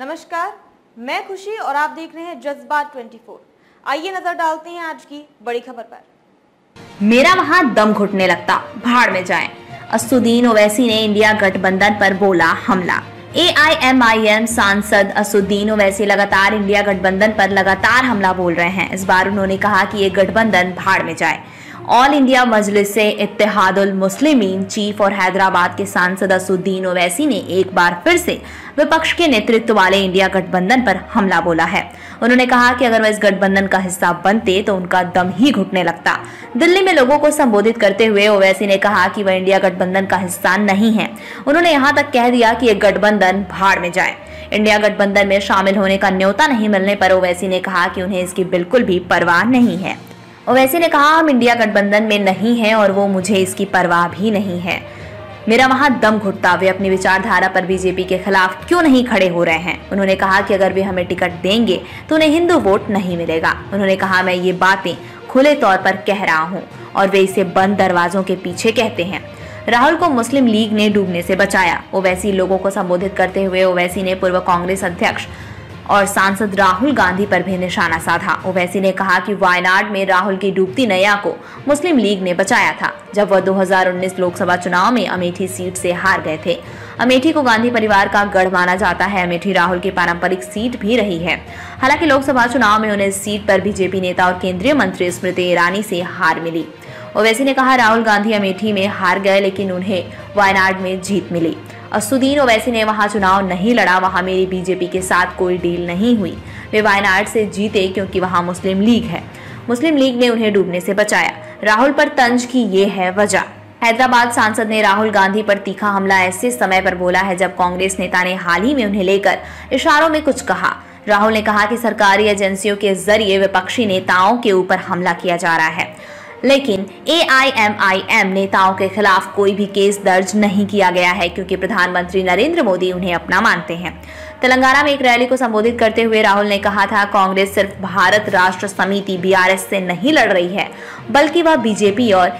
नमस्कार, मैं खुशी और आप देख रहे हैं जज्बात 24। आइए नजर डालते हैं आज की बड़ी खबर पर। मेरा वहां दम घुटने लगता, भाड़ में जाएं। असदुद्दीन ओवैसी ने इंडिया गठबंधन पर बोला हमला। AIMIM सांसद असदुद्दीन ओवैसी लगातार इंडिया गठबंधन पर लगातार हमला बोल रहे हैं। इस बार उन्होंने कहा कि ये गठबंधन भाड़ में जाए। All India Majlis Ittehadul Muslimeen chief और हैदराबाद के सांसद असदुद्दीन ओवैसी ने एक बार फिर से विपक्ष के नेतृत्व वाले इंडिया गठबंधन पर हमला बोला है। उन्होंने कहा कि अगर वह इस गठबंधन का हिस्सा बनते तो उनका दम ही घुटने लगता। दिल्ली में लोगों को संबोधित करते हुए ओवैसी ने कहा कि वह इंडिया गठबंधन का हिस्सा नहीं है। उन्होंने यहाँ तक कह दिया कि ये गठबंधन भाड़ में जाए। इंडिया गठबंधन में शामिल होने का न्योता नहीं मिलने पर ओवैसी ने कहा कि उन्हें इसकी बिल्कुल भी परवाह नहीं है। ओवैसी ने कहा, हम इंडिया गठबंधन में नहीं हैं और वो मुझे इसकी परवाह भी नहीं है। मेरा वहां दम घुटता, वे अपनी विचारधारा पर बीजेपी के खिलाफ क्यों नहीं खड़े हो रहे हैं। उन्होंने कहा कि अगर वे हमें टिकट देंगे तो उन्हें हिंदू वोट नहीं मिलेगा। उन्होंने कहा, मैं ये बातें खुले तौर पर कह रहा हूँ और वे इसे बंद दरवाजों के पीछे कहते हैं। राहुल को मुस्लिम लीग ने डूबने से बचाया। ओवैसी लोगों को संबोधित करते हुए ओवैसी ने पूर्व कांग्रेस अध्यक्ष और सांसद राहुल गांधी पर भी निशाना साधा। ओवैसी ने कहा कि वायनाड में राहुल की डूबती नैया को मुस्लिम लीग ने बचाया था जब वह 2019 लोकसभा चुनाव में अमेठी सीट से हार गए थे। अमेठी को गांधी परिवार का गढ़ माना जाता है। अमेठी राहुल की पारंपरिक सीट भी रही है। हालांकि लोकसभा चुनाव में उन्हें इस सीट पर बीजेपी नेता और केंद्रीय मंत्री स्मृति ईरानी से हार मिली। ओवैसी ने कहा, राहुल गांधी अमेठी में हार गए लेकिन उन्हें वायनाड में जीत मिली। असदुद्दीन ओवैसी ने वहां चुनाव नहीं लड़ा, वहां मेरी बीजेपी के साथ कोई डील नहीं हुई। वे वायनाड से जीते क्योंकि वहां मुस्लिम लीग है। मुस्लिम लीग ने उन्हें डूबने से बचाया। राहुल पर तंज की ये है वजह। हैदराबाद सांसद ने राहुल गांधी पर तीखा हमला ऐसे समय पर बोला है जब कांग्रेस नेता ने हाल ही में उन्हें लेकर इशारों में कुछ कहा। राहुल ने कहा कि सरकारी एजेंसियों के जरिए विपक्षी नेताओं के ऊपर हमला किया जा रहा है, लेकिन AIMIM नेताओं के खिलाफ कोई भी केस दर्ज नहीं किया गया है क्योंकि प्रधानमंत्री नरेंद्र मोदी उन्हें अपना मानते हैं। तेलंगाना में एक रैली को संबोधित करते हुए राहुल ने कहा था, कांग्रेस सिर्फ भारत राष्ट्र समिति BRS से नहीं लड़ रही है बल्कि वह बीजेपी और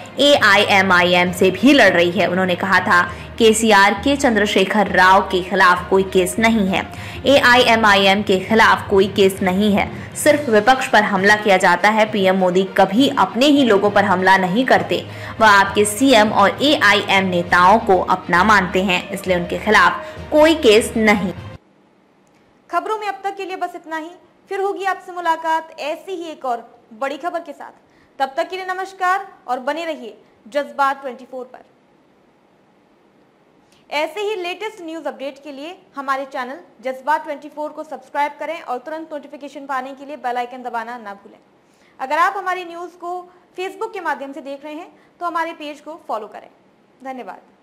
AIMIM से भी लड़ रही है। उन्होंने कहा था, KCR के चंद्रशेखर राव के खिलाफ कोई केस नहीं है, AIMIM के खिलाफ कोई केस नहीं है, सिर्फ विपक्ष पर हमला किया जाता है। PM मोदी कभी अपने ही लोगों पर हमला नहीं करते। वह आपके CM और AIM नेताओं को अपना मानते हैं, इसलिए उनके खिलाफ कोई केस नहीं। खबरों में अब तक के लिए बस इतना ही। फिर होगी आपसे मुलाकात ऐसी ही एक और बड़ी खबर के साथ। तब तक के लिए नमस्कार और बने रहिए जज्बात 24 पर। ऐसे ही लेटेस्ट न्यूज अपडेट के लिए हमारे चैनल जज्बात 24 को सब्सक्राइब करें और तुरंत नोटिफिकेशन पाने के लिए बेल आइकन दबाना ना भूलें। अगर आप हमारी न्यूज को फेसबुक के माध्यम से देख रहे हैं तो हमारे पेज को फॉलो करें। धन्यवाद।